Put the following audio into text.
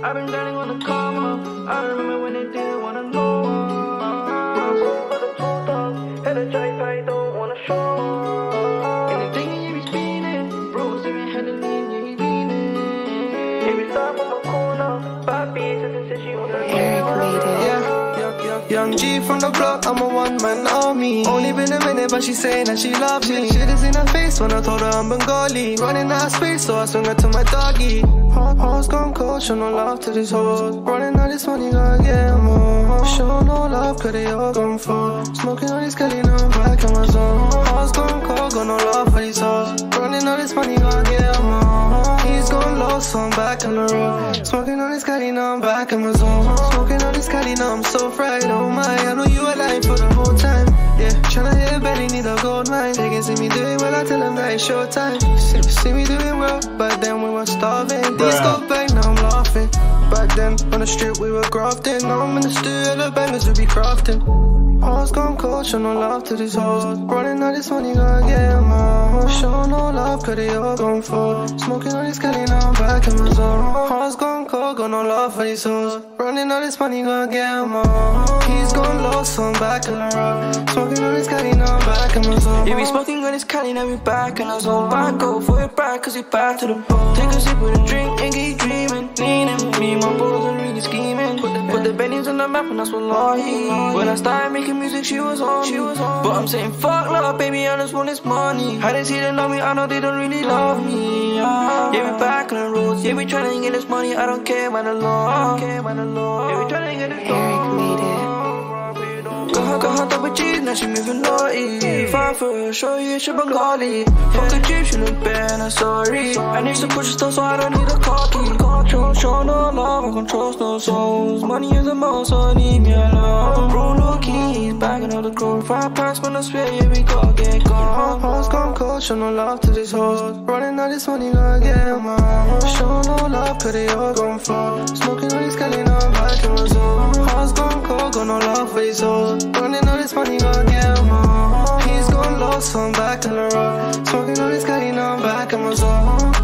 I've been grinding on the karma. I remember when they didn't wanna know. But the two thugs had a jive, I don't wanna show. Anything you be speeding, bros even had a lean, yeah, he leaning. Every time from my corner, five pieces and said she wanna Young G from the block, I'm a one-man army. Only been a minute, but she saying that she loves me. Shit is in her face when I told her I'm Bengali. Running out of space, so I swung her to my doggy. Heart's gone cold, show no love to these hoes. Running out this money, gotta get more. Show no love, cause they all gone for. Smoking on this Kelly, now I'm back in my zone. Heart's gone cold, got no love for these hoes. Running out this money, gotta get more. He's gone low, so I'm back on the road. Smoking on this Kelly, now I'm back in my zone. Smoking on this Kelly, now I'm so fried. Oh my, I know you were lying for the whole time. Yeah, tryna hit a belly, need a gold mine. They can see me doing well, I tell them that it's showtime. See me doing well, but then we were starving. These go back, now I'm laughing. Back then, on the strip we were grafting. Now I'm in the studio, the bangers we be crafting. Heart's gone cold, show no love to these hoes. Running out this money, gotta get more. Show no love, cause they all gone for. Smoking on this Kelly, now I'm back in my zone. Heart's gone cold, got no love for these hoes. Running out this money, gotta get more. He's gone low, so I'm back in the road. Smoking on this Kelly, now I'm back in my zone. Yeah, we smoking on this Kelly, now we back in our zone. Back go for it back, cause we back to the bone. Take a sip with a drink and get dreaming. Leaning, me and my bros are really scheming. Put the Bennies on the map and that's what Lottie. When I started making music, she was on me. But I'm saying fuck love, baby, I just want this money. How they see they love me, I know they don't really love me. Yeah, we back on the roads, yeah, we tryna get this money, I don't care about the law. Yeah, we tryna get this Got her double G's, now she moving naughty. Fine for her, show you she Bengali. Fuck a jeep, she look bad, I'm sorry. I need to push stuff, so I don't need a car key. Show no love, I can trust no souls. Money is the most, so I need me alone. Bro, no keys, bagging all the crew. 5 packs, when I swear, yeah, we gotta get gone. Heart's gone cold, show no love to these hoes. Running out this money, gotta get more. Show no love, cause they all gone for. Smoking on this Kelly, now I'm back in my zone. Heart's gone cold, got no love for these hoes. Running out this money, gotta get more. He's gone low, so I'm back on the road. Smoking on this Kelly, now I'm back in my zone.